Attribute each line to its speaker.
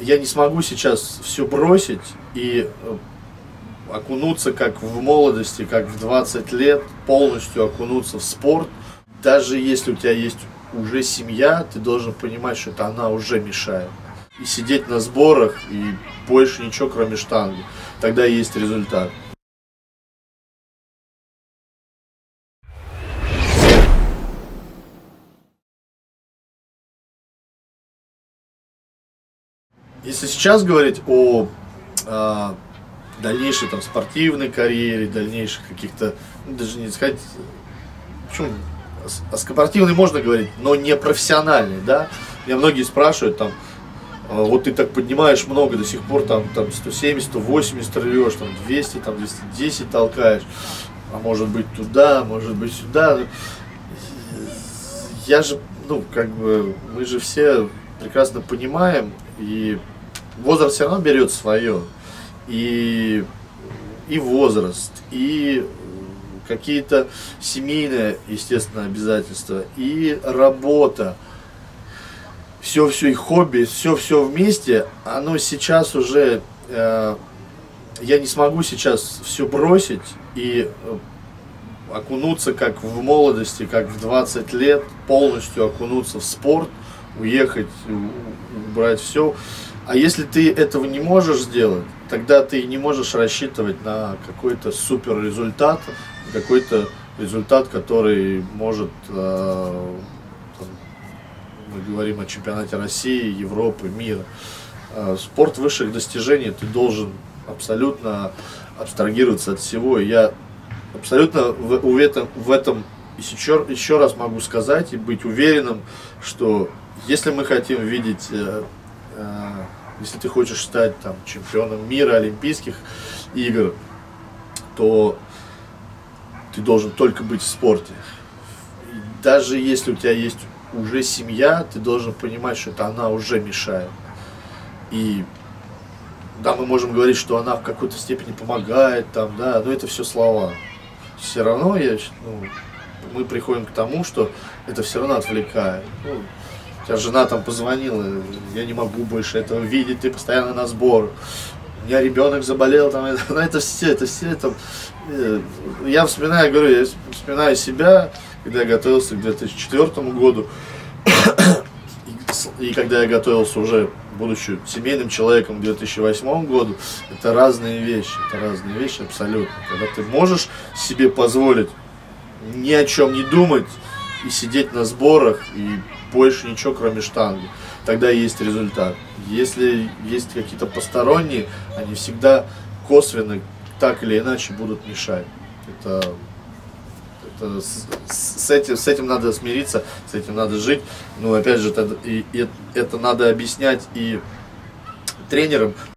Speaker 1: я не смогу сейчас все бросить и окунуться, как в молодости, как в 20 лет, полностью окунуться в спорт. Даже если у тебя есть уже семья, ты должен понимать, что это она уже мешает. И сидеть на сборах, и больше ничего, кроме штанги. Тогда есть результат. Если сейчас говорить о дальнейшей там спортивной карьере, дальнейших каких-то, даже не сказать, почему, о спортивной можно говорить, но не профессиональной, да. Меня многие спрашивают, там, вот ты так поднимаешь много до сих пор, там 170, 180 рвешь, там 200, там 210 толкаешь, а может быть туда, может быть сюда. Я же, мы же все прекрасно понимаем, и возраст все равно берет свое. И возраст, и какие-то семейные, естественно, обязательства, и работа. Все и хобби, все вместе, оно сейчас уже, я не смогу сейчас все бросить и окунуться, как в молодости, как в 20 лет, полностью окунуться в спорт, уехать, убрать все. А если ты этого не можешь сделать, тогда ты не можешь рассчитывать на какой-то супер результат, какой-то результат, который может, мы говорим о чемпионате России, Европы, мира. Спорт высших достижений, ты должен абсолютно абстрагироваться от всего. Я абсолютно в этом еще раз могу сказать и быть уверенным, что если мы хотим видеть, если ты хочешь стать там чемпионом мира, Олимпийских игр, то ты должен только быть в спорте. И даже если у тебя есть уже семья, ты должен понимать, что это она уже мешает. И да, мы можем говорить, что она в какой-то степени помогает, там, да, но это все слова. Все равно мы приходим к тому, что это все равно отвлекает. У тебя жена там позвонила, я не могу больше этого видеть, ты постоянно на сбор. У меня ребенок заболел, там, это все. Я вспоминаю себя, когда я готовился к 2004 году, и когда я готовился уже, будучи семейным человеком к 2008 году, это разные вещи абсолютно. Когда ты можешь себе позволить ни о чем не думать и сидеть на сборах, и больше ничего, кроме штанги, тогда есть результат. Если есть какие-то посторонние, они всегда косвенно, так или иначе, будут мешать. С этим надо смириться, с этим надо жить. Но опять же, это надо объяснять и тренерам,